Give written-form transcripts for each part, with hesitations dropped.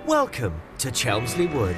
Welcome to Chelmsley Wood.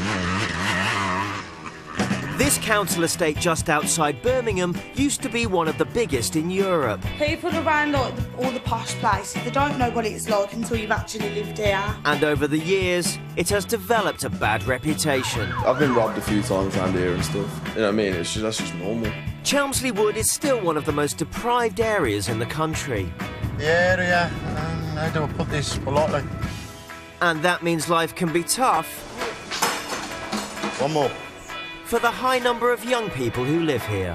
This council estate just outside Birmingham used to be one of the biggest in Europe. People around like all the posh places, they don't know what it's like until you've actually lived here. And over the years, it has developed a bad reputation. I've been robbed a few times around here and stuff. You know what I mean? That's just normal. Chelmsley Wood is still one of the most deprived areas in the country. The area, how do I put this politely? And that means life can be tough. One more. For the high number of young people who live here.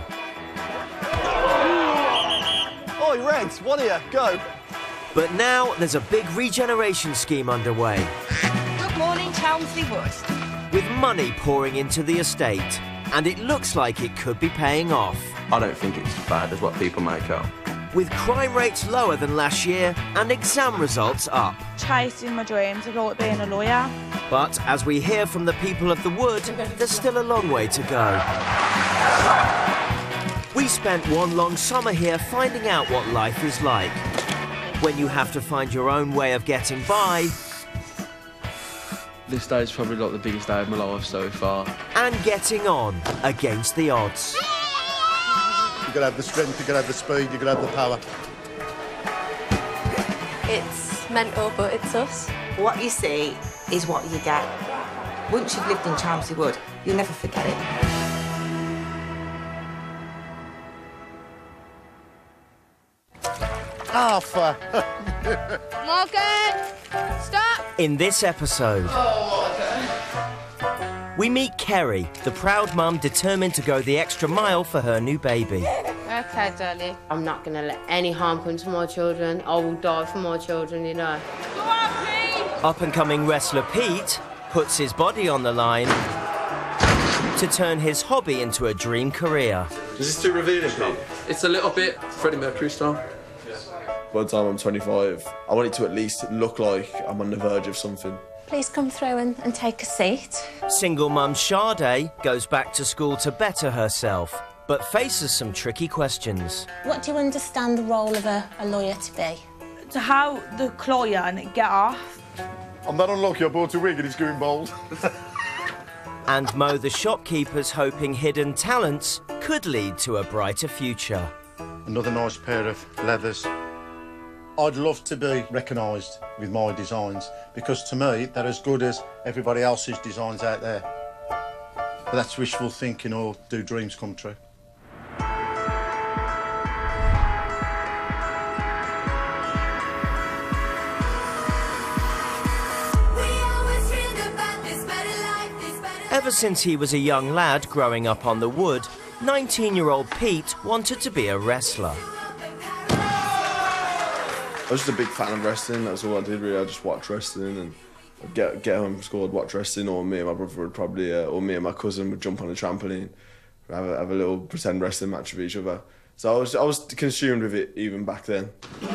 Oi, Regs, one here, go. But now there's a big regeneration scheme underway. Good morning, Chelmsley Wood. With money pouring into the estate, and it looks like it could be paying off. I don't think it's as bad as what people make out. With crime rates lower than last year and exam results up. Chasing my dreams of like being a lawyer. But as we hear from the people of the Wood, there's still a long way to go. We spent one long summer here finding out what life is like. When you have to find your own way of getting by. This day is probably like the biggest day of my life so far. And getting on against the odds. You've got to have the strength, you've got to have the speed, you've got to have the power. It's mental, but it's us. What you see is what you get. Once you've lived in Chelmsley Wood, you'll never forget it. Arthur! Morgan, stop. In this episode, we meet Kerry, the proud mum determined to go the extra mile for her new baby. Okay, darling. I'm not going to let any harm come to my children. I will die for my children, you know. Go on, Pete. Up-and-coming wrestler Pete puts his body on the line to turn his hobby into a dream career. Is this too revealing, Pete? It's a little bit Freddie Mercury style. By the time I'm 25, I want it to at least look like I'm on the verge of something. Please come through and take a seat. Single mum Sade goes back to school to better herself, but faces some tricky questions. What do you understand the role of a lawyer to be? To how the client get off. I'm that unlucky, I bought a wig and it's going bald. And Mo the shopkeeper's hoping hidden talents could lead to a brighter future. Another nice pair of leathers. I'd love to be recognised with my designs because to me they're as good as everybody else's designs out there. But that's wishful thinking, or do dreams come true? Ever since he was a young lad growing up on the Wood, 19-year-old Pete wanted to be a wrestler. I was just a big fan of wrestling, that's all I did really. I just watched wrestling and I'd get home from school, I'd watch wrestling, or me and my brother would probably, or me and my cousin would jump on a trampoline, have a little pretend wrestling match with each other. So I was consumed with it even back then.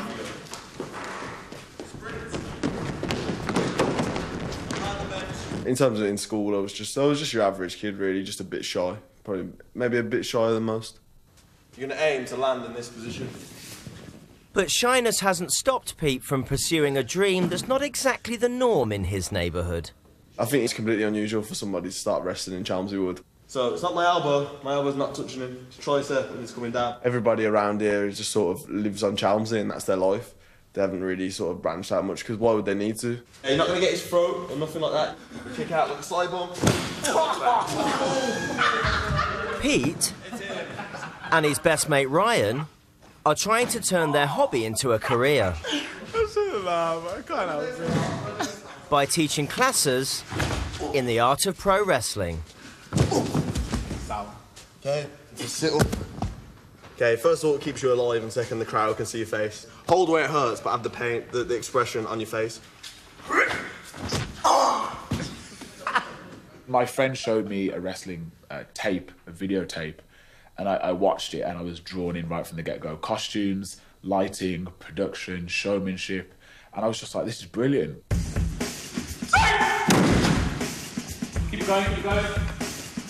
In terms of in school, I was just your average kid really, just a bit shy. Probably, maybe a bit shyer than most. You're gonna aim to land in this position. But shyness hasn't stopped Pete from pursuing a dream that's not exactly the norm in his neighbourhood. I think it's completely unusual for somebody to start wrestling in Chelmsley Wood. So it's not my elbow's not touching him, it's tricep and it's coming down. Everybody around here just sort of lives on Chelmsley and that's their life. They haven't really sort of branched out much, because why would they need to? Yeah, you're not going to get his throat or nothing like that. Kick out like a slide bomb. Pete and his best mate Ryan are trying to turn their hobby into a career. I can't help it. By teaching classes in the art of pro wrestling. Okay, just sit up. Okay, first of all, it keeps you alive, and second, the crowd can see your face. Hold where it hurts, but have the pain, the expression on your face. My friend showed me a wrestling tape, a videotape, and I watched it and I was drawn in right from the get-go. Costumes, lighting, production, showmanship, and I was just like, this is brilliant. Keep going, keep going.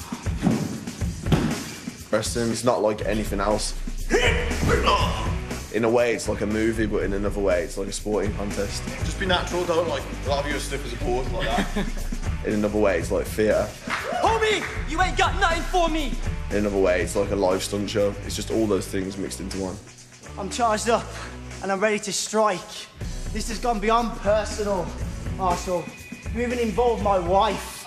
Wrestling is not like anything else. In a way, it's like a movie, but in another way, it's like a sporting contest. Just be natural, don't like a lot of you are stiff as a board like that. In another way, it's like theatre. Homie, you ain't got nothing for me. In another way, it's like a live stunt show. It's just all those things mixed into one. I'm charged up and I'm ready to strike. This has gone beyond personal, Marshall. You even involved my wife.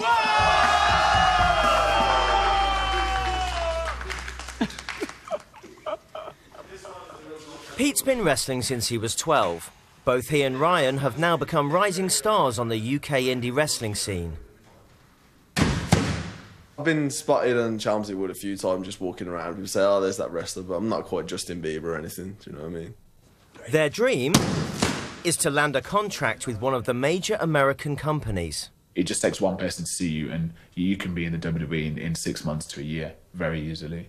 Pete's been wrestling since he was 12. Both he and Ryan have now become rising stars on the UK indie wrestling scene. I've been spotted on Chelmsford Wood a few times just walking around. People say, oh, there's that wrestler, but I'm not quite Justin Bieber or anything, do you know what I mean? Their dream is to land a contract with one of the major American companies. It just takes one person to see you, and you can be in the WWE in 6 months to a year, very easily.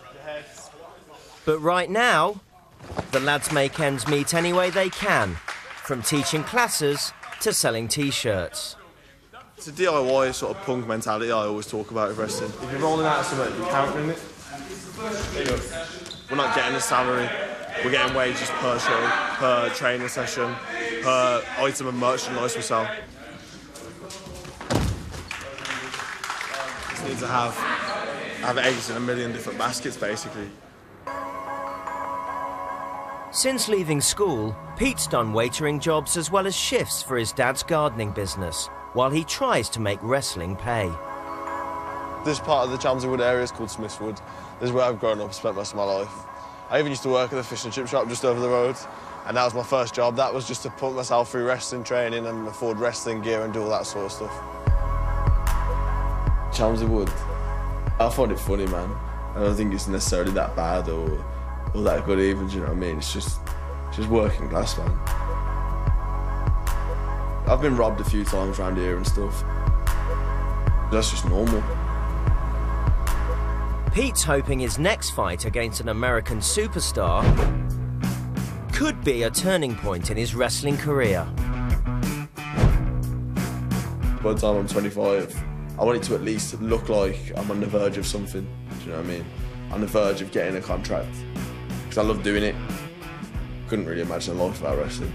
But right now, the lads make ends meet any way they can, from teaching classes to selling T-shirts. It's a DIY sort of punk mentality I always talk about with wrestling. If you're rolling out something, you're counting it. We're not getting a salary. We're getting wages per show, per training session, per item of merchandise we sell. Just need to have eggs in a million different baskets, basically. Since leaving school, Pete's done waitering jobs as well as shifts for his dad's gardening business, while he tries to make wrestling pay. This part of the Chelmsford Wood area is called Smithswood. This is where I've grown up, spent most of my life. I even used to work at the fish and chip shop just over the road, and that was my first job. That was just to put myself through wrestling training and afford wrestling gear and do all that sort of stuff. Chelmsford Wood, I find it funny, man. I don't think it's necessarily that bad or that good even, do you know what I mean? It's just working class, man. I've been robbed a few times around here and stuff. That's just normal. Pete's hoping his next fight against an American superstar could be a turning point in his wrestling career. By the time I'm 25, I want it to at least look like I'm on the verge of something, do you know what I mean? On the verge of getting a contract. Because I love doing it. Couldn't really imagine a life without wrestling.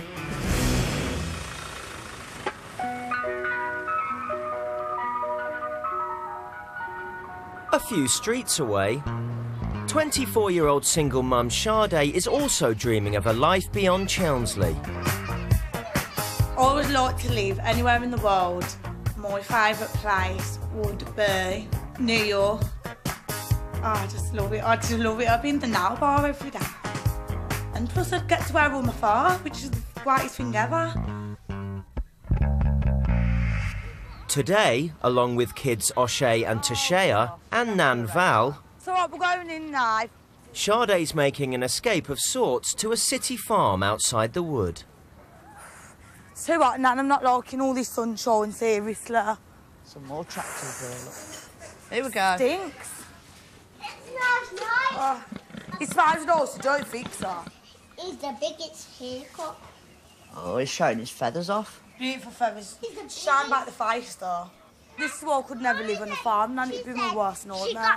A few streets away, 24-year-old single mum Sade is also dreaming of a life beyond Chelmsley. I would like to live anywhere in the world. My favourite place would be New York. Oh, I just love it. I just love it. I've been to Now Bar every day. And plus I'd get to wear all my fur, which is the greatest thing ever. Today, along with kids O'Shea and Tashea and Nan Val, So right, we're going in now. Sade's making an escape of sorts to a city farm outside the wood. So what, Nan, I'm not liking all this sunshine, seriously. Some more tractors there, look. Here we go. Stinks. Oh, it smells nice, don't fix that. He's the biggest haircut. Oh, he's showing his feathers off. Beautiful feathers. Shine back the face, though. This is why I could never live on a farm, Nan. It'd be my worst nightmare.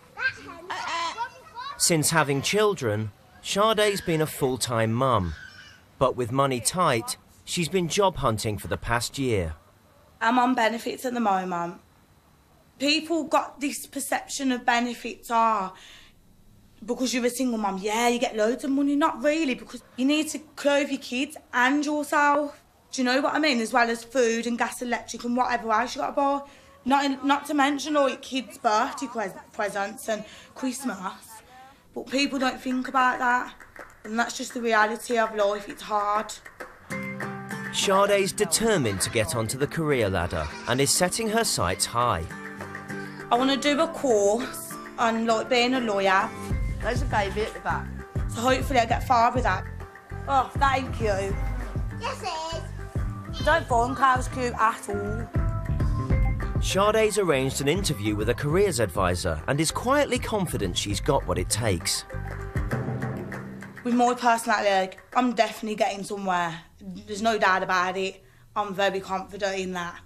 Since having children, Sade's been a full-time mum. But with money tight, she's been job hunting for the past year. I'm on benefits at the moment. People got this perception of benefits are because you're a single mum, yeah, you get loads of money. Not really, because you need to clothe your kids and yourself. Do you know what I mean? As well as food and gas, electric and whatever else you got to buy. Not to mention all your kids' birthday presents and Christmas. But people don't think about that. And that's just the reality of life. It's hard. Sade's determined to get onto the career ladder and is setting her sights high. I want to do a course on being a lawyer. There's a baby at the back. So hopefully I get far with that. Oh, thank you. Yes, it is. Don't find cows cute at all. Sade's arranged an interview with a careers advisor and is quietly confident she's got what it takes. With my personality, I'm definitely getting somewhere. There's no doubt about it. I'm very confident in that.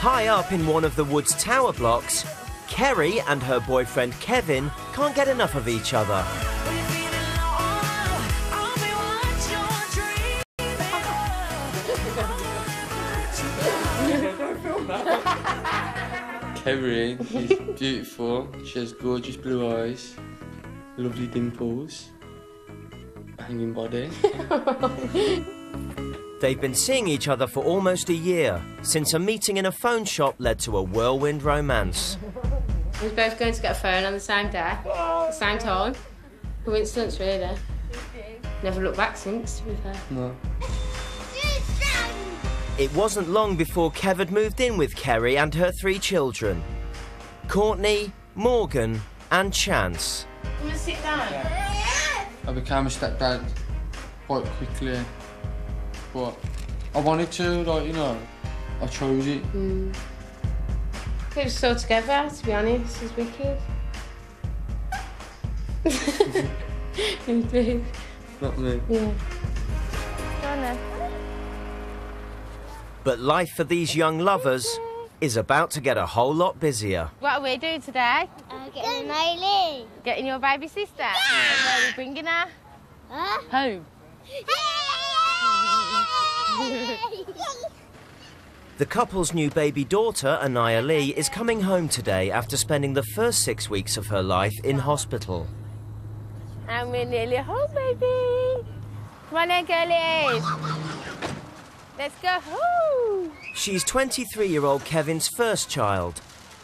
High up in one of the Woods tower blocks, Kerry and her boyfriend Kevin can't get enough of each other. Kerry is beautiful. She has gorgeous blue eyes, lovely dimples, banging body. They've been seeing each other for almost a year, since a meeting in a phone shop led to a whirlwind romance. We were both going to get a phone on the same day, at the same time. Coincidence, really. Never looked back since, to be fair. No. It wasn't long before Kev had moved in with Kerry and her 3 children. Courtney, Morgan and Chance. Come and sit down. I became a stepdad quite quickly, but I wanted to, like, you know, I chose it. It was all together, to be honest. It's wicked. Indeed. Not me. Yeah. But life for these young lovers is about to get a whole lot busier. What are we doing today? Getting Miley. Getting your baby sister. Yeah. Where are we bringing her? Home. The couple's new baby daughter, Anaya Lee, is coming home today after spending the first 6 weeks of her life in hospital. And we're nearly home, baby. Come on then, girlies. Let's go home. She's 23-year-old Kevin's first child.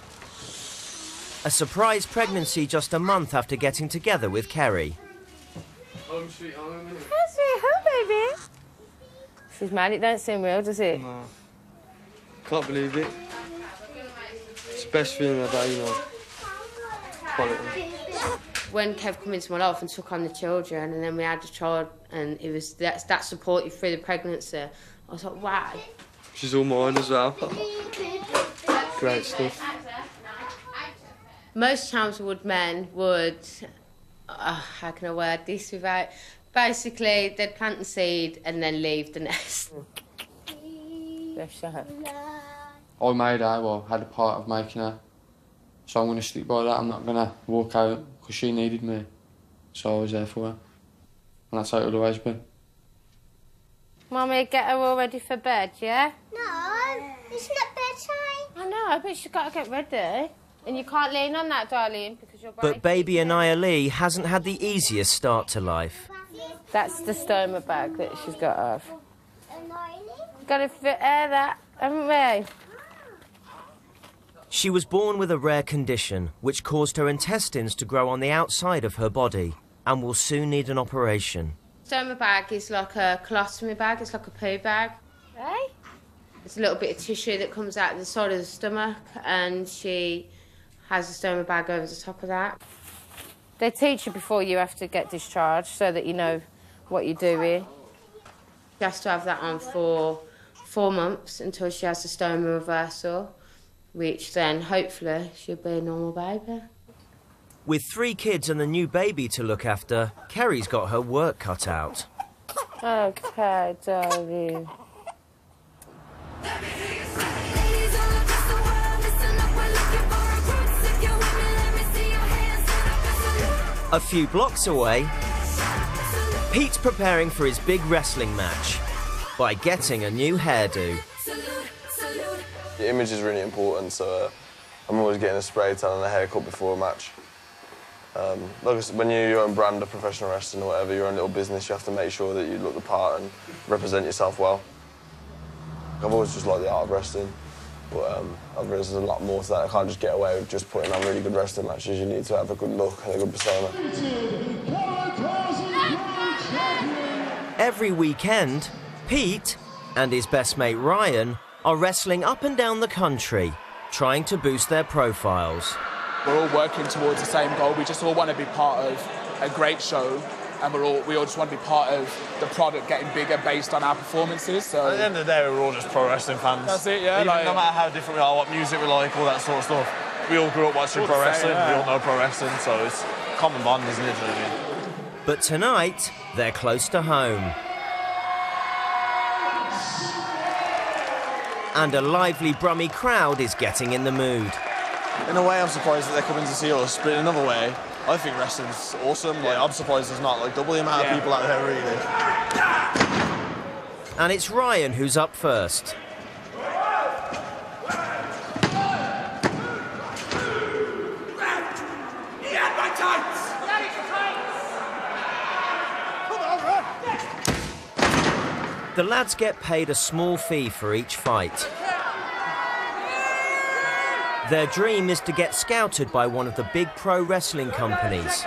A surprise pregnancy just a month after getting together with Kerry. Home sweet home, isn't it? Home sweet home, baby. She's mad, it don't seem real, does it? No. Can't believe it. It's the best feeling about, you know, quality. When Kev came into my life and took on the children, and then we had a child, and it was that supported through the pregnancy, I was like, wow. She's all mine as well. Great stuff. Most Chelmsford Wood men would, how can I word this without, basically they'd plant the seed and then leave the nest. I made her, well, had a part of making her. So I'm going to stick by that. I'm not going to walk out because she needed me. So I was there for her. And that's how it would always been. Mummy, get her all ready for bed, yeah? No, it's not bedtime. I know, but she's got to get ready. And you can't lean on that, darling, because you're But baby Anaya Lee hasn't had the easiest start to life. That's the stoma bag that she's got to have. Got to fit air that, haven't we? She was born with a rare condition which caused her intestines to grow on the outside of her body and will soon need an operation. Stoma bag is like a colostomy bag, it's like a poo bag. Hey? It's a little bit of tissue that comes out the side of the stomach, and she has a stoma bag over the top of that. They teach you before you have to get discharged so that you know what you're doing. She has to have that on for 4 months until she has the stoma reversal, which then hopefully she'll be a normal baby. With 3 kids and a new baby to look after, Kerry's got her work cut out. Okay, darling. A few blocks away, Pete's preparing for his big wrestling match by getting a new hairdo. The image is really important, so I'm always getting a spray tan and a haircut before a match. Like I said, when you're your own brand of professional wrestling or whatever, your own little business, you have to make sure that you look the part and represent yourself well. I've always just liked the art of wrestling, but I've realised there's a lot more to that. I can't just get away with just putting on really good wrestling matches. You need to have a good look and a good persona. Every weekend, Pete and his best mate Ryan are wrestling up and down the country, trying to boost their profiles. We're all working towards the same goal. We just all want to be part of a great show, and we all just want to be part of the product getting bigger based on our performances. So at the end of the day, we're all just pro wrestling fans. That's it, yeah. No matter how different we are, what music we like, all that sort of stuff. We all grew up watching pro wrestling. Yeah. We all know pro wrestling, so it's a common bond, isn't it? But tonight, they're close to home. And a lively Brummie crowd is getting in the mood. In a way, I'm surprised that they're coming to see us, but in another way, I think wrestling's awesome. Like, I'm surprised there's not like double the amount of people out there, really. And it's Ryan who's up first. The lads get paid a small fee for each fight. Their dream is to get scouted by one of the big pro wrestling companies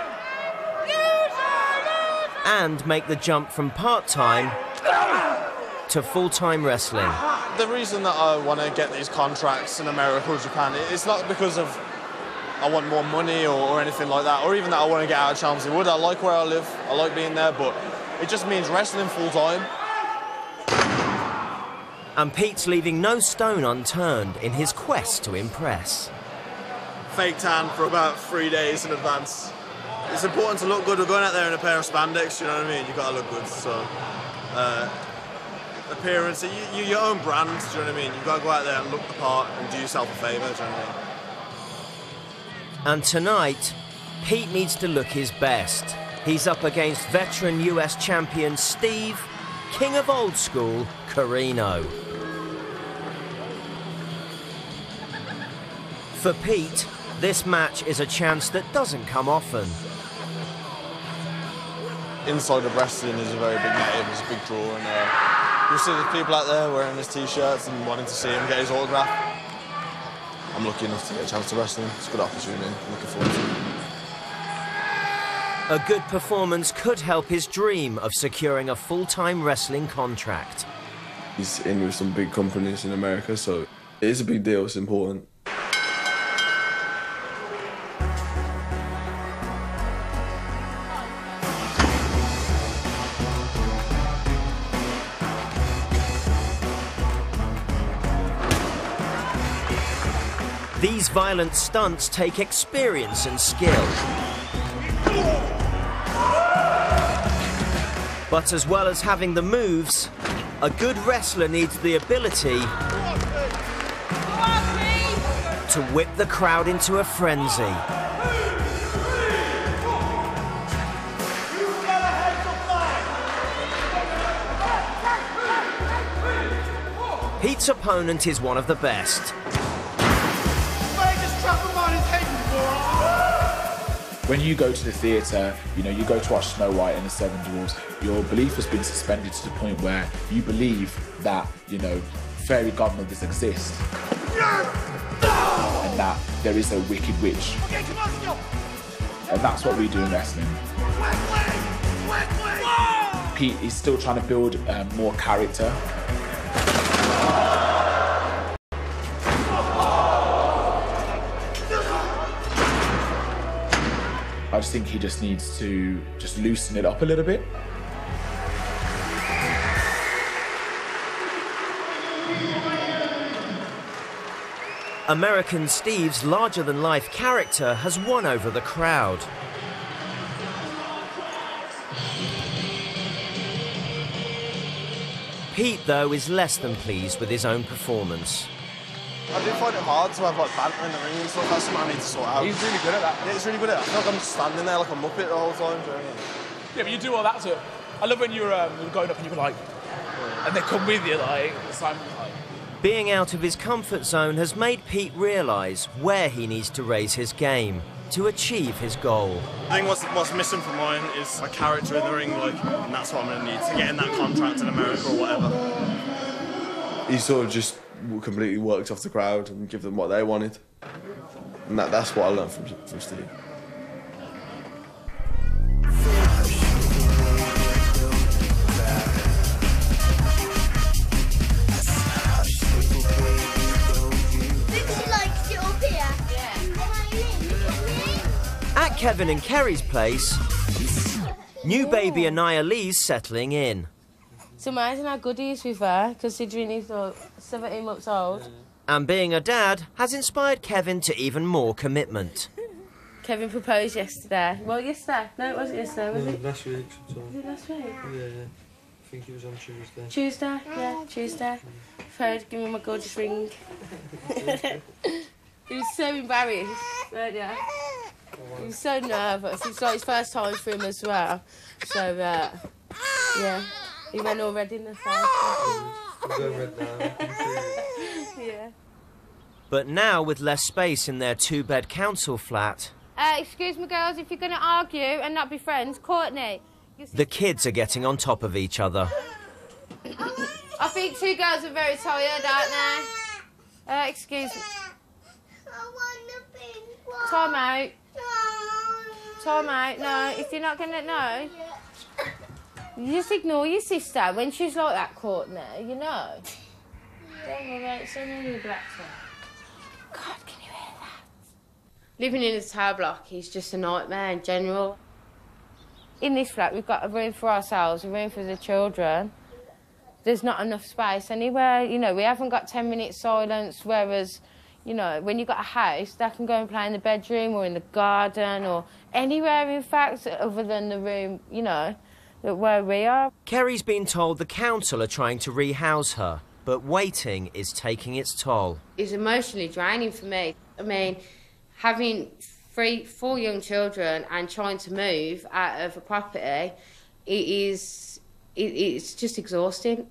and make the jump from part-time to full-time wrestling. The reason that I want to get these contracts in America or Japan, it's not because of I want more money or anything like that, or even that I want to get out of Chelmsley Wood. I like where I live, I like being there, but it just means wrestling full-time. And Pete's leaving no stone unturned in his quest to impress. Fake tan for about 3 days in advance. It's important to look good. We're going out there in a pair of spandex, you know what I mean? You've got to look good, so... appearance, your own brand, do you know what I mean? You've got to go out there and look the part and do yourself a favour, do you know what I mean? And tonight, Pete needs to look his best. He's up against veteran US champion Steve, king of old school, Corino. For Pete, this match is a chance that doesn't come often. Inside of wrestling is a very big name, it's a big draw, and you'll see the people out there wearing his t-shirts and wanting to see him get his autograph. I'm lucky enough to get a chance to wrestle him. It's a good opportunity. I'm looking forward to it. A good performance could help his dream of securing a full-time wrestling contract. He's in with some big companies in America, so it is a big deal, it's important. These violent stunts take experience and skill. But as well as having the moves, a good wrestler needs the ability to whip the crowd into a frenzy. Pete's opponent is one of the best. When you go to the theatre, you know, you go to watch Snow White and the Seven Dwarfs, your belief has been suspended to the point where you believe that, you know, fairy godmothers exist. And that there is a wicked witch. And that's what we do in wrestling. Pete is still trying to build more character. I just think he just needs to just loosen it up a little bit. American Steve's larger-than-life character has won over the crowd. Pete, though, is less than pleased with his own performance. I do find it hard to have like banter in the ring and stuff. That's something I need to sort out. He's really good at that. Yeah, he's really good at it. I feel like I'm just standing there like a muppet the whole time. Do you know what I mean? Yeah, but you do all that too. I love when you're going up and you're like, and they come with you like, Simon. Being out of his comfort zone has made Pete realise where he needs to raise his game to achieve his goal. I think what's missing from mine is a character in the ring, like, and that's what I'm going to need to get in that contract in America or whatever. He sort of just completely worked off the crowd and give them what they wanted. And that's what I learned from Steve. At Kevin and Kerry's place, new baby Anaya Lee's settling in. It's amazing how good he is with her, considering he's 17 months old. And being a dad has inspired Kevin to even more commitment. Kevin proposed yesterday. Well, yesterday. No, it wasn't yesterday, was it? Last week. Was it last week? Yeah. think it was on Tuesday. Tuesday? Yeah, Tuesday. Fred, give me my gorgeous ring. He was so embarrassed, weren't you? He was so nervous. It's like his first time for him as well. So, yeah, he went all red in the face. He's going red now. Yeah. But now, with less space in their two-bed council flat, Excuse me, girls, if you're going to argue and not be friends, Courtney. the kids are getting on top of each other. I think two girls are very tired, aren't they? Excuse me. Time out. Time out. No, if you're not going to know, you just ignore your sister when she's like that, Courtney, you know. Don't worry, it's only a black one. God, can you hear that? Living in a tower block is just a nightmare in general. In this flat, we've got a room for ourselves, a room for the children. There's not enough space anywhere. You know, we haven't got 10 minutes silence, whereas, you know, when you've got a house, they can go and play in the bedroom or in the garden or anywhere, in fact, other than the room, you know, where we are. Kerry's been told the council are trying to rehouse her, but waiting is taking its toll. It's emotionally draining for me. I mean, having 4 young children and trying to move out of a property, it's just exhausting.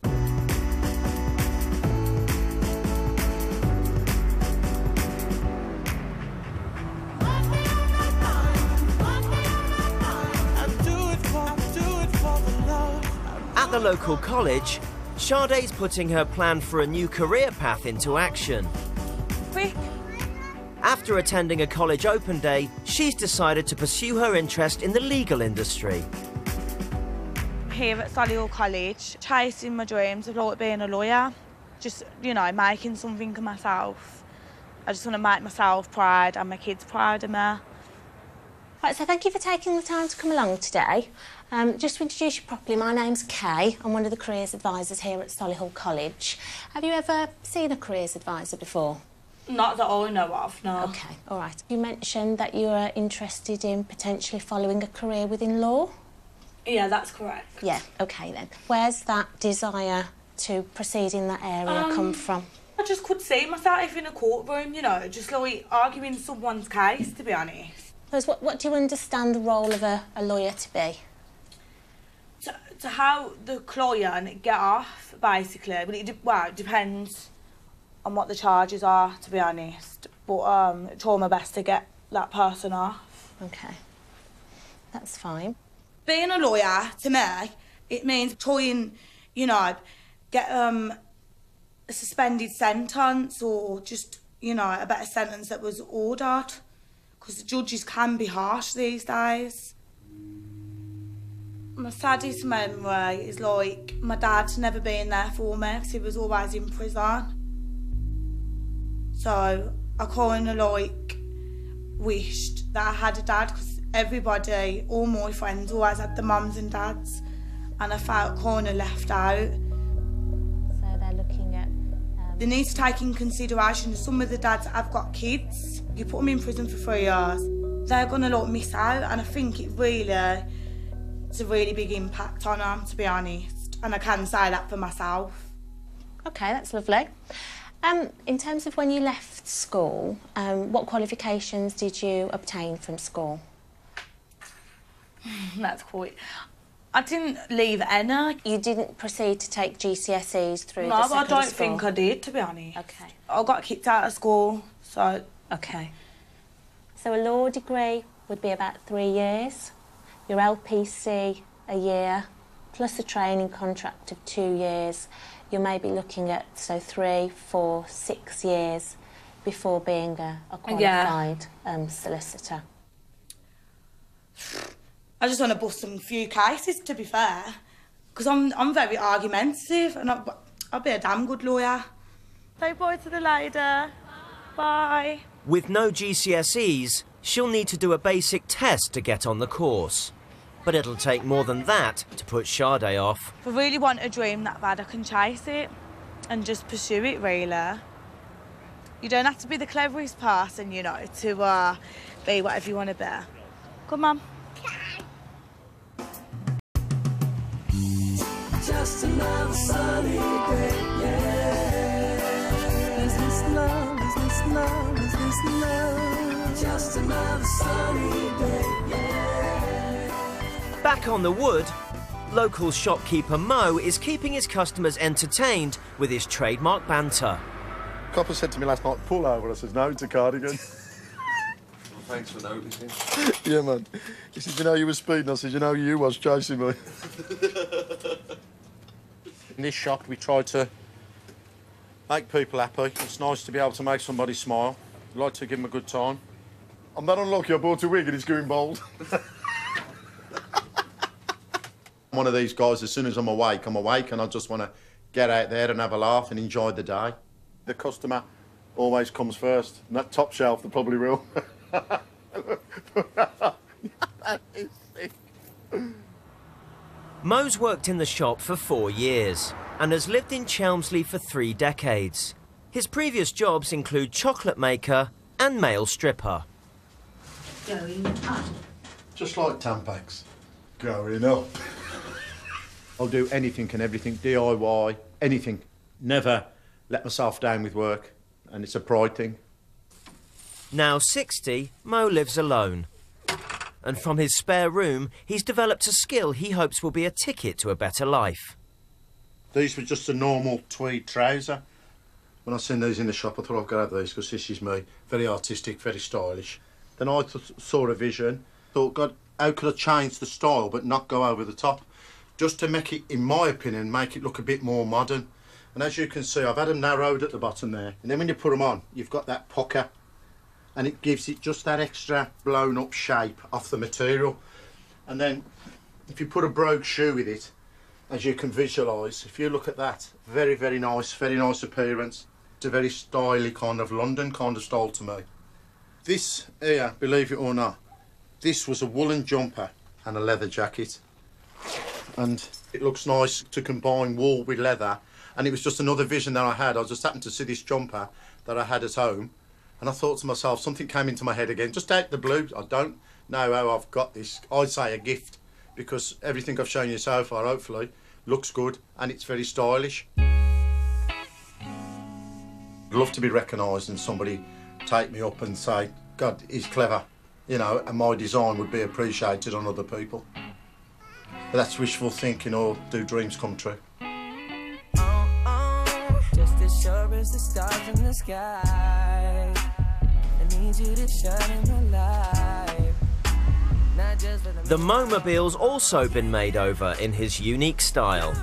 At the local college, Sade's putting her plan for a new career path into action. Quick. After attending a college open day, she's decided to pursue her interest in the legal industry. Here at Solihull College, chasing my dreams of like being a lawyer, just, you know, making something of myself. I just want to make myself proud and my kids proud of me. Right, so thank you for taking the time to come along today. Just to introduce you properly, my name's Kay. I'm one of the careers advisors here at Solihull College. Have you ever seen a careers advisor before? Not that I know of, no. OK, all right. You mentioned that you were interested in potentially following a career within law? Yeah, that's correct. Yeah, OK then. Where's that desire to proceed in that area come from? I just could see myself in a courtroom, you know, just like arguing someone's case, to be honest. What do you understand the role of a lawyer to be? To help the client get off, basically. But it depends on what the charges are, to be honest. But try my best to get that person off. OK. That's fine. Being a lawyer, to me, it means trying, you know, get a suspended sentence or just, you know, a better sentence that was ordered. Because the judges can be harsh these days. My saddest memory is like my dad's never been there for me because he was always in prison. So I kind of like wished that I had a dad because everybody, all my friends, always had the mums and dads, and I felt kind of left out. So they're looking at... They need to take in consideration some of the dads have got kids. You put them in prison for 3 years, they're going to like miss out, and I think it's a really big impact on them, to be honest. And I can say that for myself. OK, that's lovely. In terms of when you left school, what qualifications did you obtain from school? That's quite... I didn't leave any. You didn't proceed to take GCSEs through no, the secondary I don't school? think I did, to be honest. OK. I got kicked out of school, so... OK. So a law degree would be about 3 years, your LPC a year, plus a training contract of 2 years. You may be looking at, 3, 4, 6 years before being a qualified solicitor. I just want to bust some few cases, to be fair, because I'm very argumentative and I'll be a damn good lawyer. Say bye to the lady. Bye. With no GCSEs, she'll need to do a basic test to get on the course. But it'll take more than that to put Sade off. If I really want a dream that bad, I can chase it and just pursue it, really. You don't have to be the cleverest person, you know, to be whatever you want to be. Come on. Just Just another sunny day, yeah. Is this love, is this love, is this love? Just another sunny day, yeah. Back on the wood, local shopkeeper Mo is keeping his customers entertained with his trademark banter. Copper said to me last night, pull over. I said, no, it's a cardigan. Thanks for noticing. Yeah, man. He said, you know you were speeding. I said, you know you was chasing me. In this shop, we try to make people happy. It's nice to be able to make somebody smile. We like to give them a good time. I'm that unlucky. I bought a wig and it's going bald. I'm one of these guys, as soon as I'm awake and I just want to get out there and have a laugh and enjoy the day. The customer always comes first. And that top shelf, they probably will. Mo's worked in the shop for 4 years and has lived in Chelmsley for 3 decades. His previous jobs include chocolate maker and male stripper. Going up. Just like Tampax. Going up. I'll do anything and everything, DIY, anything. Never let myself down with work, and it's a pride thing. Now 60, Mo lives alone. And from his spare room, he's developed a skill he hopes will be a ticket to a better life. These were just a normal tweed trouser. When I seen these in the shop, I thought I've got to have these because this is me. Very artistic, very stylish. Then I saw a vision, thought, God, how could I change the style but not go over the top? Just to make it, in my opinion, make it look a bit more modern. And as you can see, I've had them narrowed at the bottom there. And then when you put them on, you've got that pucker. And it gives it just that extra blown up shape off the material. And then if you put a brogue shoe with it, as you can visualise, if you look at that, very, very nice appearance. It's a very stylish kind of London kind of style to me. This here, believe it or not, this was a woolen jumper and a leather jacket. And it looks nice to combine wool with leather. And it was just another vision that I had. I just happened to see this jumper that I had at home. And I thought to myself, something came into my head again, just out the blue. I don't know how I've got this. I'd say a gift, because everything I've shown you so far, hopefully, looks good and it's very stylish. I'd love to be recognised and somebody take me up and say, God, he's clever, you know, and my design would be appreciated on other people. But that's wishful thinking, or do dreams come true? Just as sure as the stars in the sky. I need you to shine in my life. Not just for The Mo-mobile's also been made over in his unique style.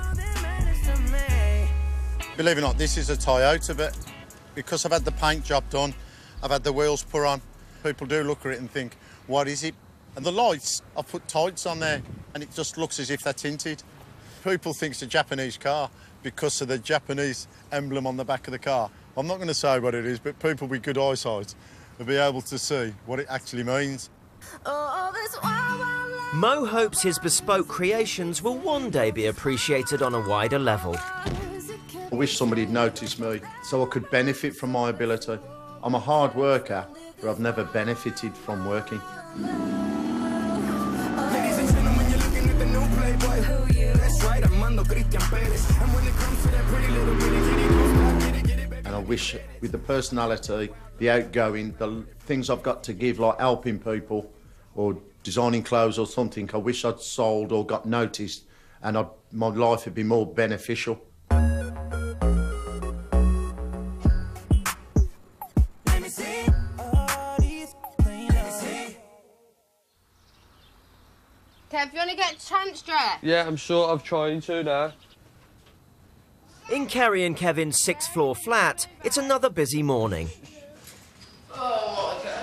Believe it or not, this is a Toyota, but because I've had the paint job done, I've had the wheels put on, people do look at it and think, what is it? And the lights, I've put tights on there, and it just looks as if they're tinted. People think it's a Japanese car because of the Japanese emblem on the back of the car. I'm not going to say what it is, but people with good eyesight will be able to see what it actually means. Mo hopes his bespoke creations will one day be appreciated on a wider level. I wish somebody'd notice me so I could benefit from my ability. I'm a hard worker, but I've never benefited from working. Ladies and gentlemen, you're looking at the new Playboy. That's right, Armando Christian Perez. And when it comes to that pretty little bitty kitty, don't stop, get it, baby. And I wish, with the personality, the outgoing, the things I've got to give, like helping people or designing clothes or something, I wish I'd sold or got noticed and my life would be more beneficial. Kev, you want to get chance dressed? Yeah, I'm sort of trying to now. In Kerry and Kevin's 6th floor flat, it's another busy morning. Oh, okay.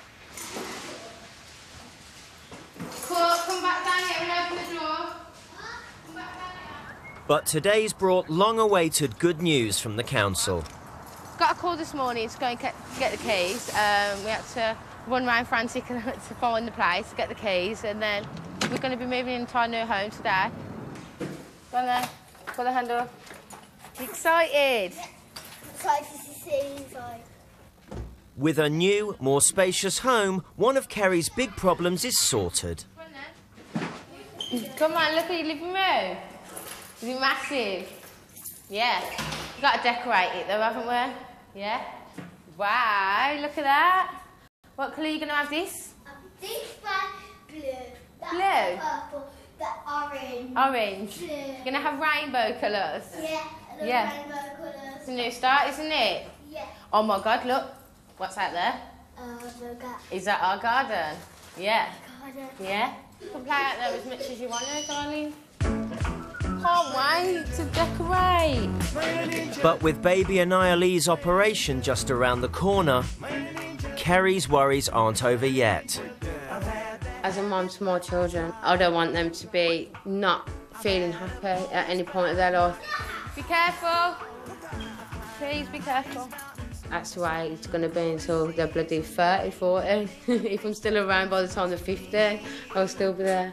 Cool, come back down here and open the door. Come back down here. But today's brought long-awaited good news from the council. Got a call this morning to go and get the keys. We had to run around frantic to find the place, to get the keys, and then we're going to be moving into our new home today. Go on there, pull the handle. Excited? Excited to see inside. With a new, more spacious home, one of Kerry's big problems is sorted. Come on, look at your living room. Is it massive? Yeah. We've got to decorate it though, haven't we? Yeah? Wow, look at that. What colour are you going to have this? This one, blue. That Blue? Purple. That orange. Orange. Blue. You're going to have rainbow colours? Yeah, rainbow colours. It's a new start, isn't it? Yeah. Oh my God, look. What's out there? The garden. Is that our garden? Yeah. Garden. Yeah? You can play out there as much as you want to, darling. Can't wait to decorate. But with baby Anaya Lee's operation just around the corner, Kerry's worries aren't over yet. As a mum to my children, I don't want them to be not feeling happy at any point of their life. Be careful. Please be careful. That's the way it's going to be until they're bloody 30, 40. If I'm still around by the time they're 50, I'll still be there.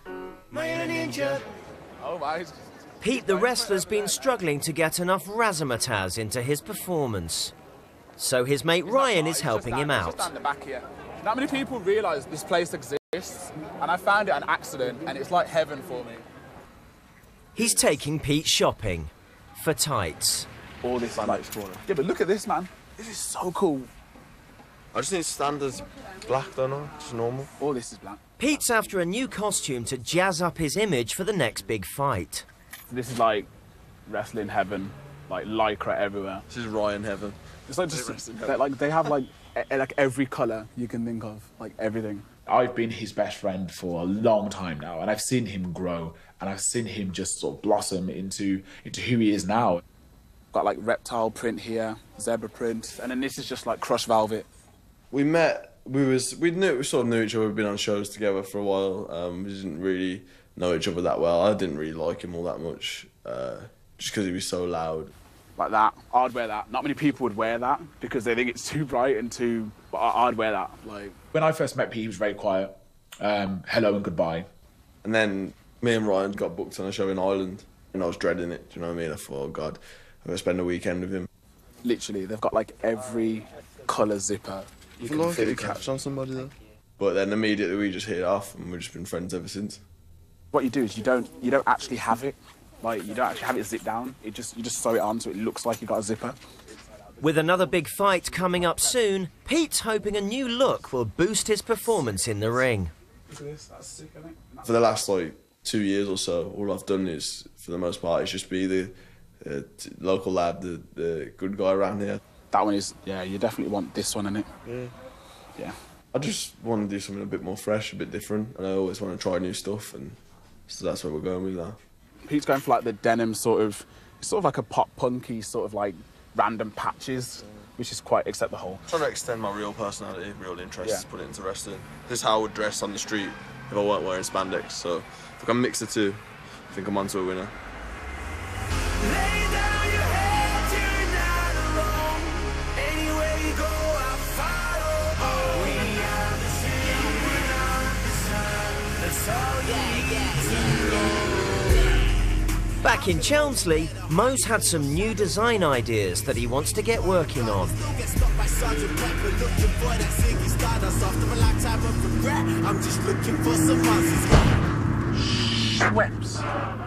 Oh, my. Pete the wrestler's been struggling to get enough razzmatazz into his performance. So his mate Ryan is helping him Just out. down the back here. Not many people realise this place exists, and I found it an accident, and it's like heaven for me. He's taking Pete shopping for tights. All this like corner. Yeah, but look at this, man. This is so cool. I just think standard black, don't I? Just normal. All this is black. Pete's after a new costume to jazz up his image for the next big fight. This is like wrestling heaven, like lycra everywhere. This is Ryan heaven. It's like just they have like like every colour you can think of, like everything. I've been his best friend for a long time now, and I've seen him grow, and I've seen him just sort of blossom into who he is now. Got like reptile print here, zebra print, and then this is just like crushed velvet. We met. We sort of knew each other. We'd been on shows together for a while. We didn't really know each other that well. I didn't really like him all that much, just because he was so loud. Like that, I'd wear that. Not many people would wear that because they think it's too bright and too. But I'd wear that. Like when I first met Pete, he was very quiet. Hello and goodbye. And then me and Ryan got booked on a show in Ireland, and I was dreading it. Do you know what I mean? I thought, oh God, I'm gonna spend a weekend with him. Literally, they've got like every colour zipper. You can fit a catch on somebody though. But then immediately we just hit it off, and we've just been friends ever since. What you do is you don't actually have it. Like, you don't actually have it zipped down. You just sew it on so it looks like you got a zipper. With another big fight coming up soon, Pete's hoping a new look will boost his performance in the ring. Look at this, that's sick, isn't it? For the last, 2 years or so, all I've done is, for the most part, is just be the local lad, the good guy around here. That one is, yeah, you definitely want this one, innit? Yeah. Yeah. I just want to do something a bit more fresh, a bit different, and I always want to try new stuff, and so that's where we're going with that. Pete's going for like the denim it's sort of like a pop punky sort of like random patches, which is quite, except the whole. Trying to extend my real personality, real interests, Yeah. put it into wrestling. This is how I would dress on the street if I weren't wearing spandex, so if I can mix the two, I think I'm onto a winner. Back in Chelmsley, Mo's had some new design ideas that he wants to get working on. Schweppes.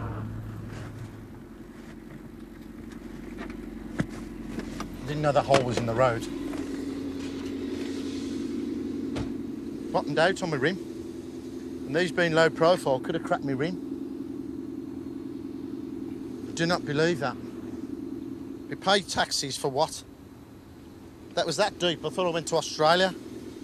Didn't know the hole was in the road. Bottomed out on my rim. And these being low profile could have cracked my rim. I do not believe that. We paid taxis for what? That was that deep. I thought I went to Australia.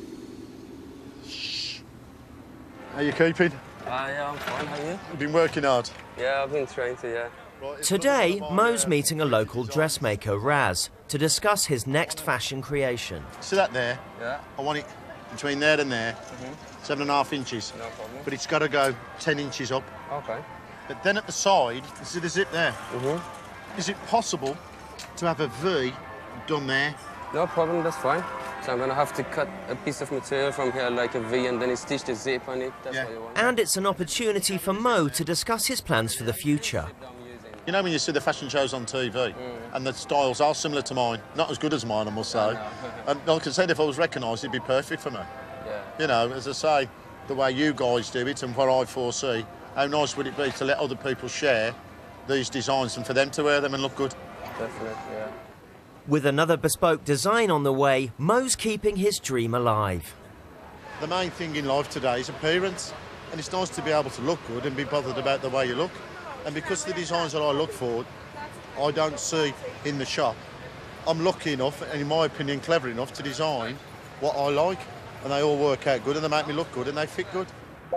Shh. How you keeping? Yeah, I'm fine. How are you? You've been working hard. Yeah, I've been trying to, yeah. Today, Mo's meeting a local dressmaker, Raz, to discuss his next fashion creation. See that there? Yeah. I want it between there and there, 7.5 inches. No problem. But it's got to go 10 inches up. Okay. But then at the side, you see the zip there? Is it possible to have a V done there? No problem, that's fine. So I'm gonna have to cut a piece of material from here like a V and then stitch the zip on it. That's what you want. And it's an opportunity for Mo to discuss his plans for the future. You know when you see the fashion shows on TV and the styles are similar to mine, not as good as mine, I must say. And like I said, if I was recognised, it'd be perfect for me. Yeah. You know, as I say, the way you guys do it and what I foresee, how nice would it be to let other people share these designs and for them to wear them and look good. Definitely, yeah. With another bespoke design on the way, Mo's keeping his dream alive. The main thing in life today is appearance, and it's nice to be able to look good and be bothered about the way you look. And because the designs that I look for, I don't see in the shop, I'm lucky enough, and in my opinion clever enough, to design what I like, and they all work out good and they make me look good and they fit good.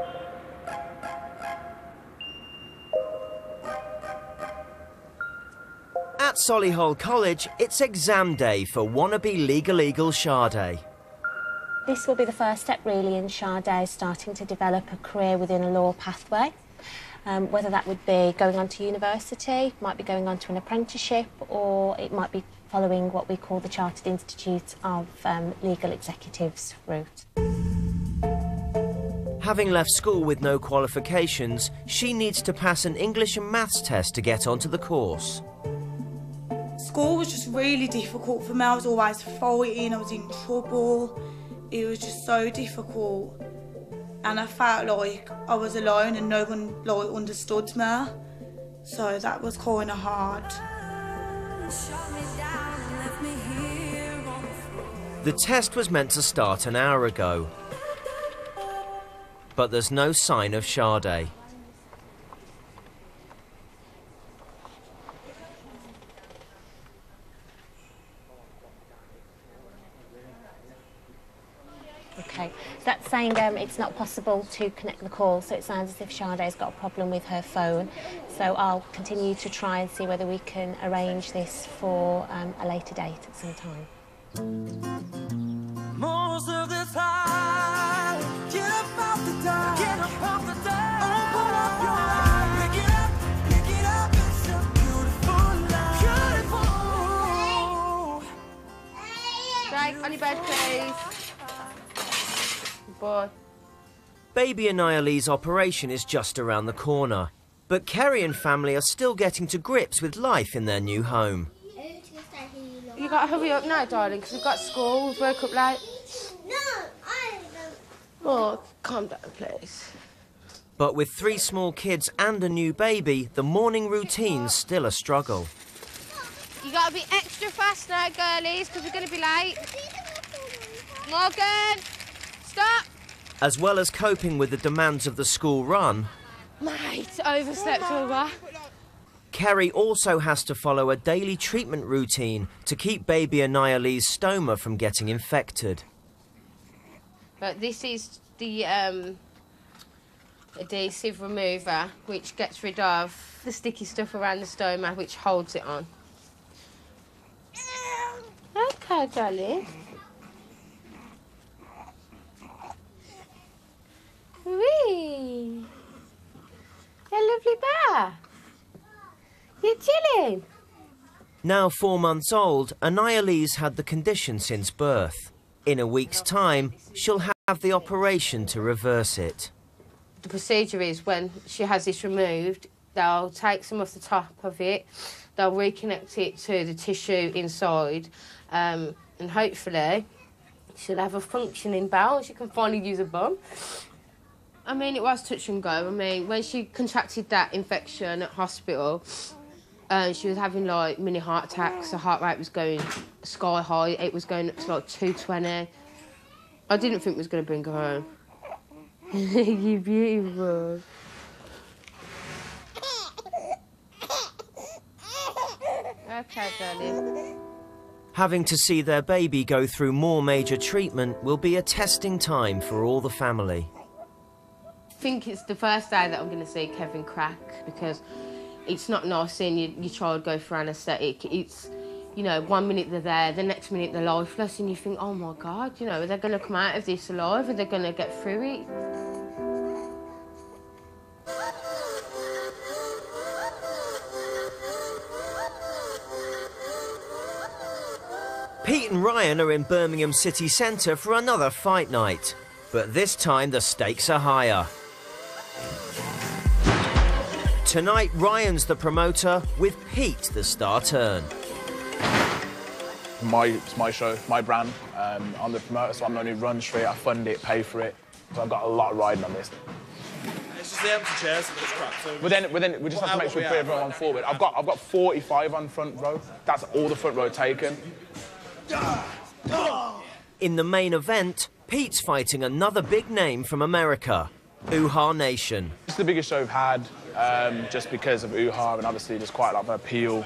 At Solihull College, it's exam day for wannabe Legal Eagle Sade. This will be the first step really in Sade starting to develop a career within a law pathway. Whether that would be going on to university, might be going on to an apprenticeship, or it might be following what we call the Chartered Institute of Legal Executives route. Having left school with no qualifications, she needs to pass an English and maths test to get onto the course. School was just really difficult for me. I was always fighting, I was in trouble. It was just so difficult. And I felt like I was alone and no one understood me. So that was kind of hard. The test was meant to start an hour ago, but there's no sign of Sade. Okay, so that's saying it's not possible to connect the call, so it sounds as if Sade's got a problem with her phone. So I'll continue to try and see whether we can arrange this for a later date at some time. Most of the time, get up off the dime, get up off the dime, open up your eyes, pick it up, it's a beautiful life. Beautiful. Jake, on your bed, please. Boy. Baby Anayali's operation is just around the corner, but Kerry and family are still getting to grips with life in their new home. You got to hurry up now, darling, because we've got school. We've woke up late. No, I don't. Oh, calm down, please. But with 3 small kids and a new baby, the morning routine's still a struggle. You got to be extra fast now, girlies, because we're going to be late. Morgan, stop. As well as coping with the demands of the school run, Mate, overslept over. Kerry also has to follow a daily treatment routine to keep baby Anayali's stoma from getting infected. But this is the adhesive remover, which gets rid of the sticky stuff around the stoma, which holds it on. Okay, darling. Wee! A lovely bear. You're chilling. Now 4 months old, Anayali's had the condition since birth. In a week's time, she'll have the operation to reverse it. The procedure is when she has this removed, they'll take some off the top of it, they'll reconnect it to the tissue inside, and hopefully she'll have a functioning bowel. She can finally use a bum. I mean, it was touch and go. I mean, when she contracted that infection at hospital, she was having, like, mini heart attacks. Her heart rate was going sky high. It was going up to, like, 220. I didn't think it was going to bring her home. You're beautiful. Okay, darling. Having to see their baby go through more major treatment will be a testing time for all the family. I think it's the first day that I'm going to see Kevin crack, because it's not nice seeing your child go for anaesthetic. It's, you know, 1 minute they're there, the next minute they're lifeless, and you think, oh my God, you know, are they going to come out of this alive? Are they going to get through it? Pete and Ryan are in Birmingham city centre for another fight night, but this time the stakes are higher. Tonight, Ryan's the promoter, with Pete the star turn. It's my show, my brand. I'm the promoter, so I'm the only run straight. I fund it, pay for it. So I've got a lot riding on this. it's the empty chairs that just crap. So But then we just have to make sure we put everyone on forward. I've got 45 on front row. That's all the front row taken. In the main event, Pete's fighting another big name from America, Uhaa Nation. It's the biggest show we've had, just because of Uhaa, and obviously there's quite a lot of appeal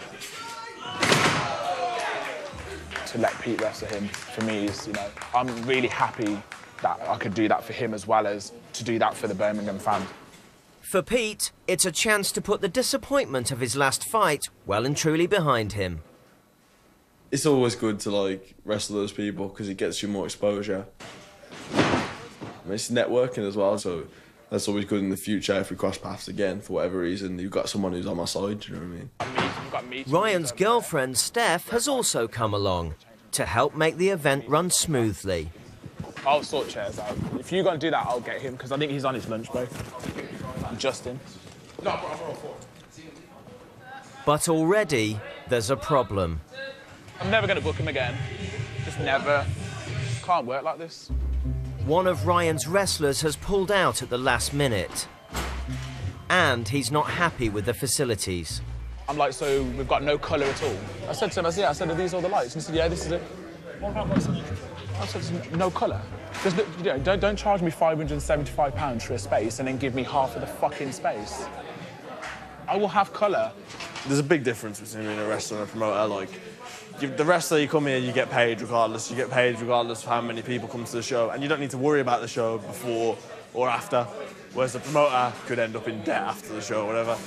to let Pete wrestle him. For me, is, you know, I'm really happy that I could do that for him as well as to do that for the Birmingham fans. For Pete, it's a chance to put the disappointment of his last fight well and truly behind him. It's always good to like wrestle those people because it gets you more exposure. I mean, it's networking as well, so that's always good in the future if we cross paths again for whatever reason. You've got someone who's on my side, do you know what I mean? Ryan's girlfriend, Steph, has also come along to help make the event run smoothly. I'll sort chairs out. If you're going to do that, I'll get him, because I think he's on his lunch break. Justin. No, I'm all for it. But already, there's a problem. I'm never going to book him again. Just never. Can't work like this. One of Ryan's wrestlers has pulled out at the last minute. And he's not happy with the facilities. I'm like, so we've got no colour at all? I said to him, I said, are these all the lights? And he said, yeah, this is it. I said, no colour. Don't charge me £575 for a space and then give me half of the fucking space. I will have colour. There's a big difference between being a wrestler and a promoter. Like, the wrestler, you come here, you get paid regardless. You get paid regardless of how many people come to the show, and you don't need to worry about the show before or after. Whereas the promoter could end up in debt after the show or whatever.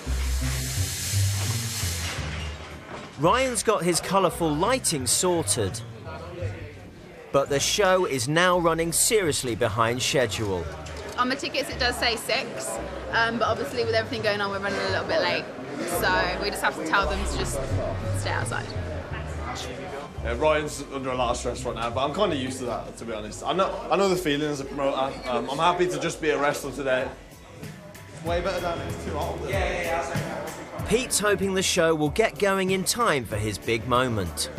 Ryan's got his colourful lighting sorted. But the show is now running seriously behind schedule. On the tickets it does say 6, but obviously with everything going on we're running a little bit late. So we just have to tell them to just stay outside. Yeah, Ryan's under a lot of stress right now, but I'm kind of used to that, to be honest. I know the feeling as a promoter. I'm happy to just be a wrestler today. Way better than it's too old. Yeah. Pete's hoping the show will get going in time for his big moment.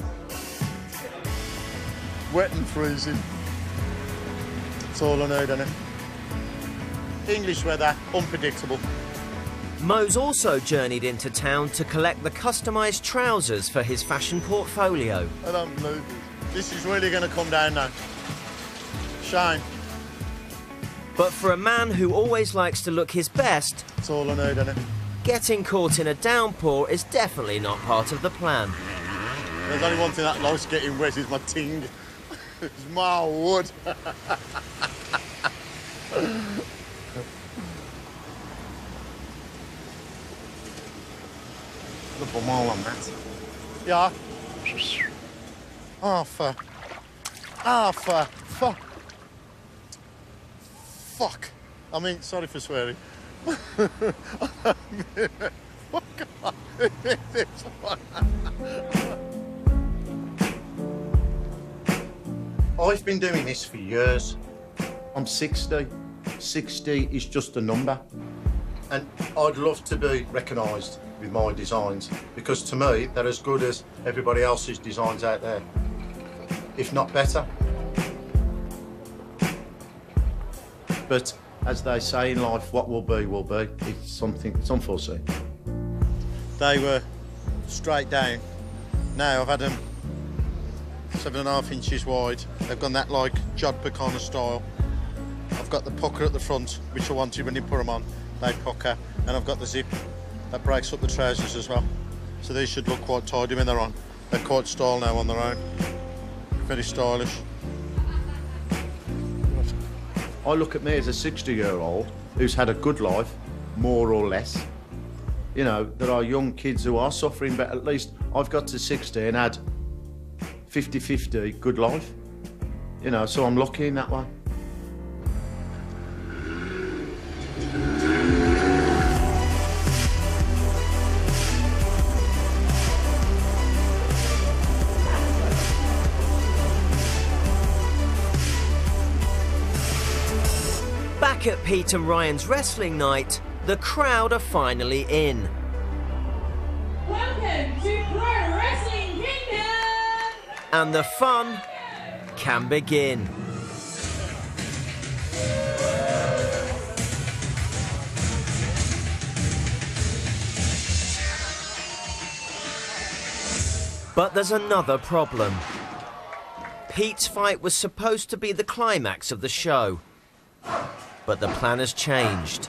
Wet and freezing. That's all I need, innit? English weather, unpredictable. Mo's also journeyed into town to collect the customised trousers for his fashion portfolio. I don't believe it. This is really going to come down now. Shame. But for a man who always likes to look his best, that's all I need, innit? Getting caught in a downpour is definitely not part of the plan. There's only one thing that likes getting wet is my ting. It's my wood. Look at more on that. Yeah. Fuck. I mean, sorry for swearing. I've been doing this for years. I'm 60. 60 is just a number. And I'd love to be recognised with my designs, because to me, they're as good as everybody else's designs out there, if not better. But as they say in life, what will be, will be. It's unforeseen. They were straight down. Now I've had them 7.5 inches wide. They've gone that like Judd Pecona style. I've got the pucker at the front, which I wanted when you put them on. They pucker, and I've got the zip that breaks up the trousers as well. So these should look quite tidy when they're on. They're quite style now on their own. Very stylish. I look at me as a 60-year-old who's had a good life, more or less. You know, there are young kids who are suffering, but at least I've got to 60 and had 50-50 good life. You know, so I'm lucky in that way. Back at Pete and Ryan's wrestling night, the crowd are finally in. Welcome to Pro Wrestling Kingdom! And the fun can begin. But there's another problem. Pete's fight was supposed to be the climax of the show, but the plan has changed.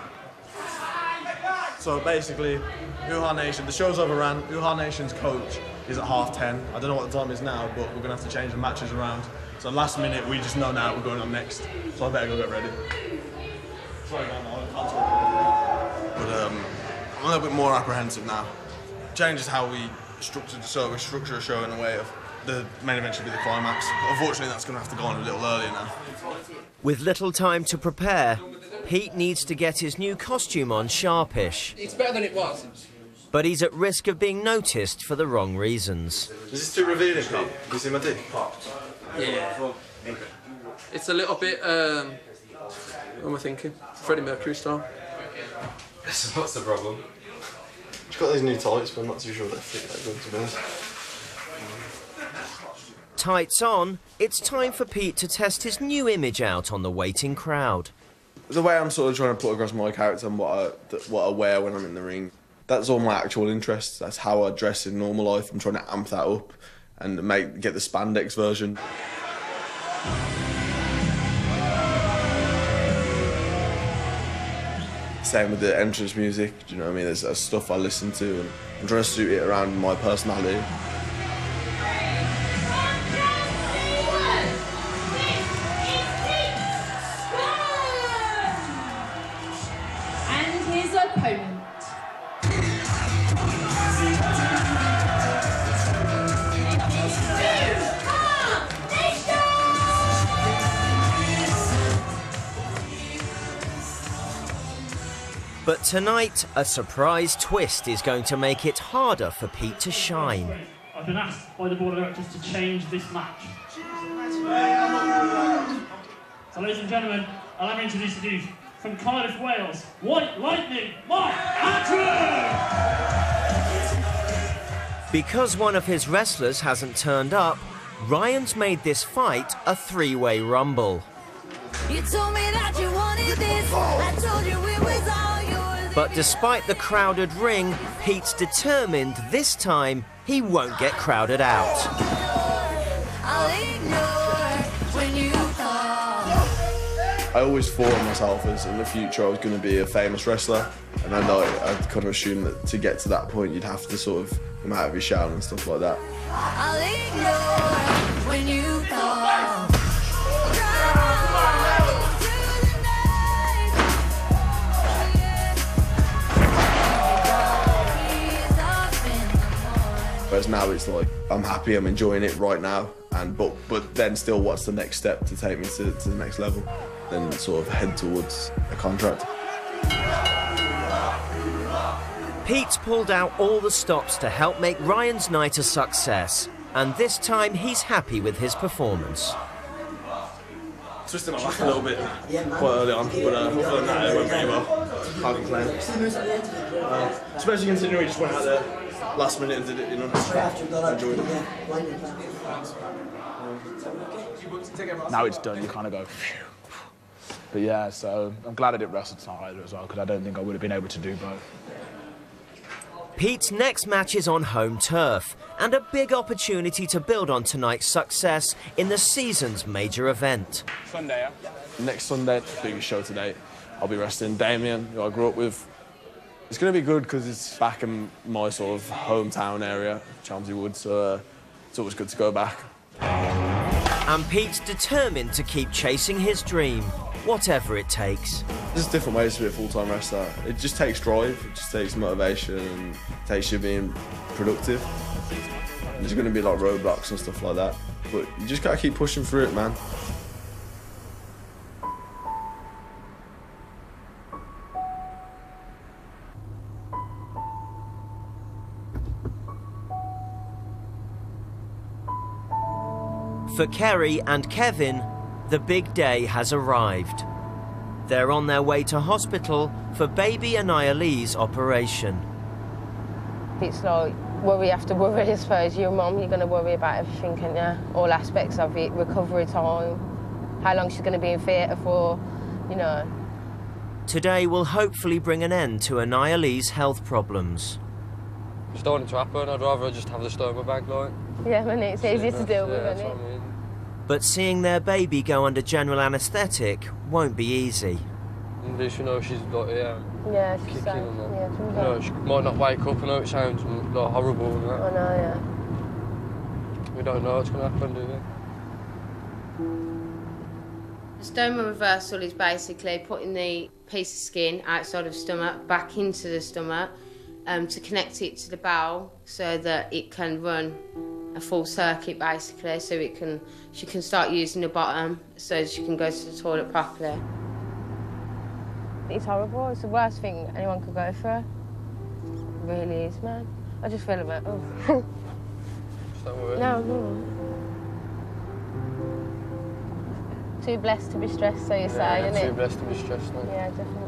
So basically, Uha Nation, the show's overran. Uha Nation's coach is at 10:30. I don't know what the time is now, but we're going to have to change the matches around. So last minute, we just know now we're going on next. So I better go get ready. Sorry, man, I can't talk. But I'm a little bit more apprehensive now. Changes how we structure the show. We structure a show in a way of the main event should be the climax. Unfortunately, that's going to have to go on a little earlier now. With little time to prepare, Pete needs to get his new costume on sharpish. It's better than it was. But he's at risk of being noticed for the wrong reasons. Is this too revealing, Pete? Can you see my dick? Yeah. It's a little bit, what am I thinking? Freddie Mercury style. So what's the problem? She's got these new tights, but I'm not too sure they fit that good, to be honest. Tights on, it's time for Pete to test his new image out on the waiting crowd. The way I'm sort of trying to put across my character and what I wear when I'm in the ring, that's all my actual interests. That's how I dress in normal life. I'm trying to amp that up and get the spandex version. Same with the entrance music, do you know what I mean? There's stuff I listen to and I'm trying to suit it around my personality. And his opponent. But tonight, a surprise twist is going to make it harder for Pete to shine. I've been asked by the board of directors to change this match. So, ladies and gentlemen, allow me to introduce you from Cardiff, Wales, White Lightning, Mark Andrew! Because one of his wrestlers hasn't turned up, Ryan's made this fight a three-way rumble. You told me that you wanted this. I told you it was all yours. But despite the crowded ring, Pete's determined this time he won't get crowded out. I'll ignore when you call. I always thought of myself as in the future I was going to be a famous wrestler, and I'd kind of assumed that to get to that point you'd have to sort of come out of your shell and stuff like that. I'll ignore when you call. Whereas now it's like, I'm happy, I'm enjoying it right now, but then still what's the next step to take me to the next level? Then sort of head towards a contract. Pete's pulled out all the stops to help make Ryan's night a success, and this time he's happy with his performance. Twisted my back a little bit quite early on, but other than that it went pretty well. Can't complain. Especially considering we just went out there last minute and did it, you know. Enjoyed it. Now it's done, you kind of go, phew. But yeah, so I'm glad I didn't wrestle tonight either as well, because I don't think I would have been able to do both. Pete's next match is on home turf, and a big opportunity to build on tonight's success in the season's major event. Sunday, yeah? Next Sunday, biggest show to date. I'll be wrestling Damien, who I grew up with. It's going to be good because it's back in my sort of hometown area, Chelmsford Wood, so it's always good to go back. And Pete's determined to keep chasing his dream, whatever it takes. There's different ways to be a full-time wrestler. It just takes drive, it just takes motivation, and it takes you being productive. There's going to be like roadblocks and stuff like that, but you just got to keep pushing through it, man. For Kerry and Kevin, the big day has arrived. They're on their way to hospital for baby Anaya-Lee's operation. It's like worry after worry, I suppose. Your mum, you're going to worry about everything, can't you? All aspects of it, recovery time, how long she's going to be in theatre for, you know. Today will hopefully bring an end to Anaya-Lee's health problems. Just don't want it to happen. I'd rather just have the stoma bag, like. Yeah, man, it's easier to deal with, that's isn't what it? I mean. But seeing their baby go under general anaesthetic won't be easy. At least you know she's like, Yeah, she's kicking safe. and that. Yeah, she'll be You know, fine. she might not wake up. I know it sounds like horrible and that. I know, yeah. We don't know what's going to happen, do we? The stoma reversal is basically putting the piece of skin outside of the stomach back into the stomach to connect it to the bowel so that it can run a full circuit basically, so she can start using the bottom so she can go to the toilet properly. It's horrible. It's the worst thing anyone could go through. It really is, man. I just feel a bit, oh. Is that what No, no. Too blessed to be stressed, so you say, Yeah, innit? too blessed to be stressed, like. Yeah, definitely.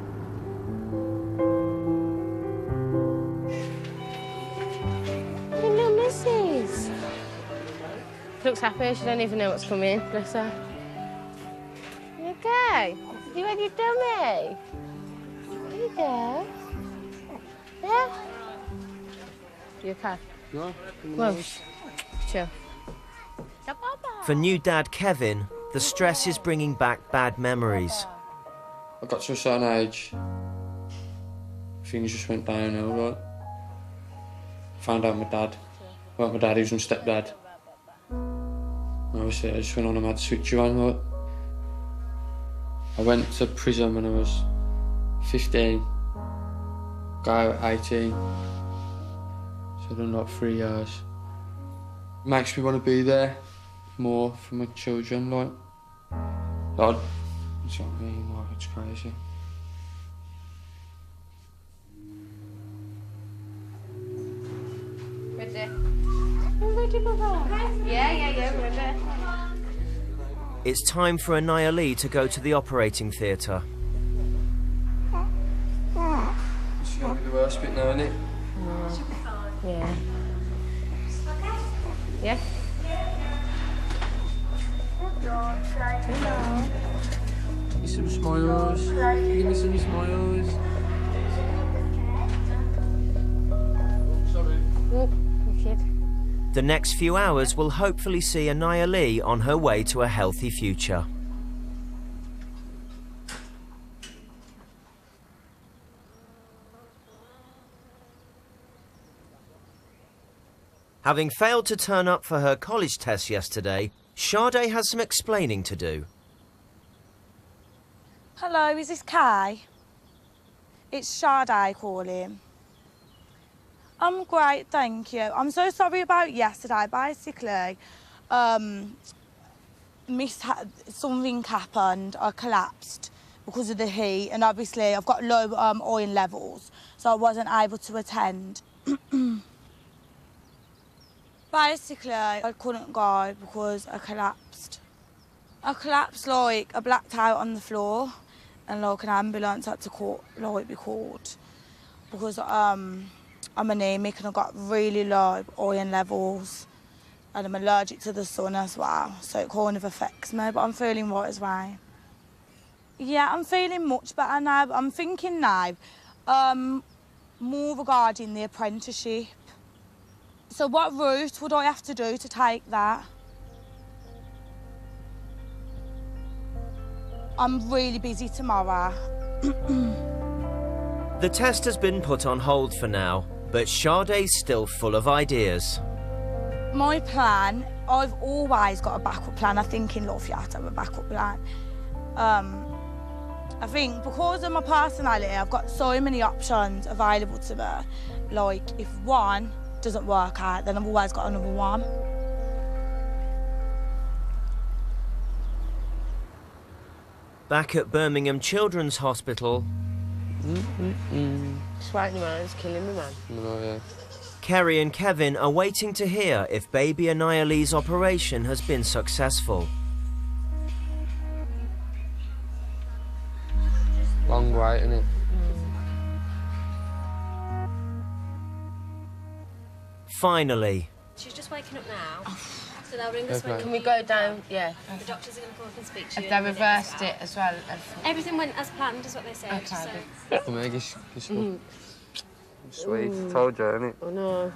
Hello, Mrs. She looks happy. She don't even know what's coming. Bless her. You okay? You had your dummy? There you go. Yeah? You okay? No. Well, chill. For new dad Kevin, the stress is bringing back bad memories. I got to a certain age, things just went downhill, right? Found out my dad. Well, my dad, he was my stepdad. And obviously, I just went on a mad switch around, right? I went to prison when I was 15, got out at 18. So I've done like 3 years. Makes me want to be there more for my children, like. That's what I mean, like, it's crazy. Ready? We're ready, Baba. Yeah, we're ready. It's time for Anaya Lee to go to the operating theatre. It's going to be the worst bit now, isn't it? Yeah. Yeah? Give me some smiles. Give me some smiles. Sorry. The next few hours will hopefully see Anaya Lee on her way to a healthy future. Having failed to turn up for her college test yesterday, Sade has some explaining to do. Hello, is this Kai? It's Sade calling. I'm great, thank you. I'm so sorry about yesterday. Basically, something happened. I collapsed because of the heat, and obviously I've got low oil levels, so I wasn't able to attend. Basically, I couldn't go because I collapsed. I collapsed like I blacked out on the floor, and like an ambulance had to be called because I'm anemic and I've got really low iron levels, and I'm allergic to the sun as well, so it kind of affects me. But I'm feeling right as well. Yeah, I'm feeling much better now. But I'm thinking now more regarding the apprenticeship. So what route would I have to do to take that? I'm really busy tomorrow. The test has been put on hold for now, but Sade's still full of ideas. My plan, I've always got a backup plan. I think in life you have to have a backup plan. I think because of my personality, I've got so many options available to me. Like, if one doesn't work out, then I've always got another one. Back at Birmingham Children's Hospital, Sweating, man, it's killing me, man. No, yeah. Kerry and Kevin are waiting to hear if baby Anaya Lee's operation has been successful. Long wait, innit? Finally, She's just waking up now, so they'll ring us when... Can we go down? Yeah. The doctors are going to come up and speak to you. Have they reversed it as well? Everything went as planned, is what they said. Okay. So. Kom her, gis Sweet, told you, innit? I know.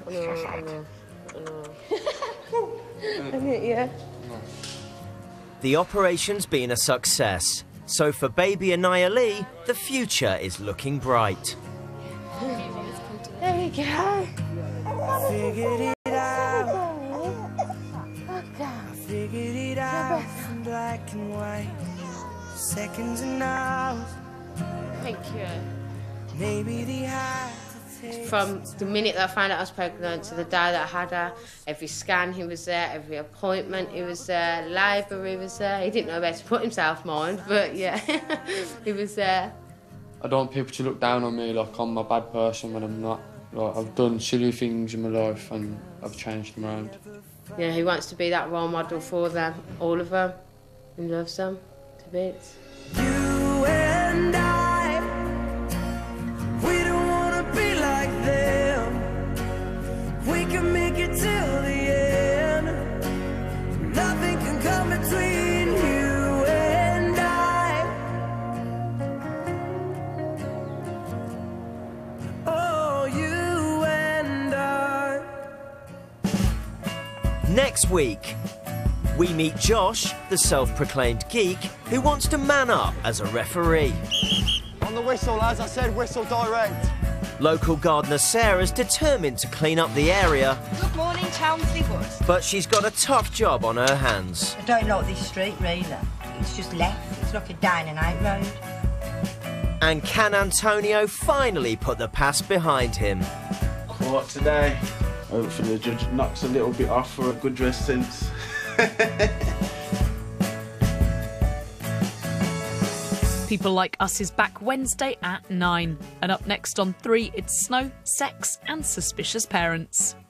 Yeah. The operation's been a success, so for baby Anaya Lee, the future is looking bright. There we go. Figured it out. Figured it out from black and white. Seconds and hours. Thank you. Maybe the high. From the minute that I found out I was pregnant to the day that I had her, every scan he was there, every appointment he was there, labour he was there. He didn't know where to put himself, mind, but yeah, he was there. I don't want people to look down on me like I'm a bad person when I'm not. Like, I've done silly things in my life and I've changed them around. Yeah, he wants to be that role model for them, all of them. He loves them to bits. You and I, we don't wanna be like them. We can make it till the end. Nothing can come between you and I. Oh, you and I. Next week, we meet Josh, the self-proclaimed geek, who wants to man up as a referee. On the whistle, as I said, whistle direct. Local gardener Sarah's determined to clean up the area, Good morning, Chelmsley Wood. but she's got a tough job on her hands. I don't like this street, really. It's just left. It's like a down and out road. And can Antonio finally put the past behind him? Court today. Hopefully the judge knocks a little bit off for a good dress sense. People Like Us is back Wednesday at 9. And up next on 3, it's Snow, Sex and Suspicious Parents.